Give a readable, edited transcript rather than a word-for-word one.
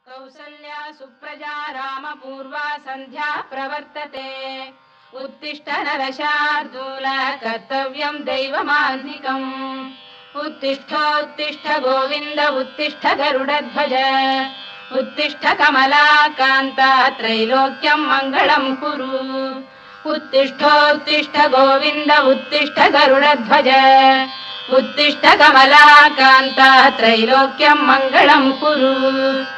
कौसल्या सुप्रजा रामपूर्वा सन्ध्या प्रवर्तते। उत्तिष्ठ नरशार्दूल कर्तव्यं दैवमान्निकम्। उत्तिष्ठोत्तिष्ठ गोविन्द उत्तिष्ठ गरुडध्वज। उत्तिष्ठ कमलाकान्त त्रैलोक्यं मङ्गलं कुरु। उत्तिष्ठोत्तिष्ठ गोविन्द उत्तिष्ठ गरुडध्वज। उत्तिष्ठ कमलाकान्त त्रैलोक्यं मङ्गलं कुरु।